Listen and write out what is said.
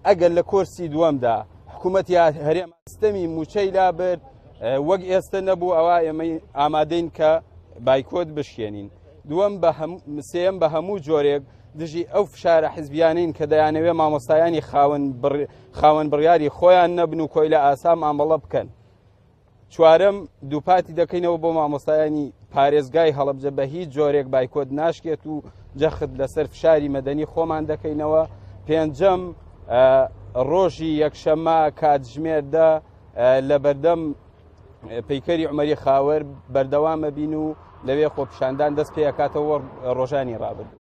ئەگەر لە کۆرسی دووەمدا حکوومەتی هەرێم سیستەمی موچەی لابرد وەک ئێستا نەبوو ئەوە ئێمە ئامادەین کە بایکۆت بشکێنین. دووەم سێم بە هەموو جۆرێک دژی ئەو فشارە حیزبیانین کە دەیانەوێ مامۆستایانی خاوەن بڕیاری خۆیان نەبن و کۆی لە ئاسا مامەڵە بکەن. چوارەم دووپاتی دەکەینەوە بۆ مامۆستایانی پارێزگای هەڵەبجە بە هیچ جۆرێک بایکۆت ناشکێت و جەخت لەسەر فشاری مەدەنی خۆمان دەکەینەوە. پێنجەم ڕۆژی یەکشەممە کاتژمێردا لە بەردەم پەیکەری عومەری خاوەر بەردەوامە بین و لەوێ خۆپیشاندان دەست پێ ئەکاتەوە ڕۆژانی ڕابردوو.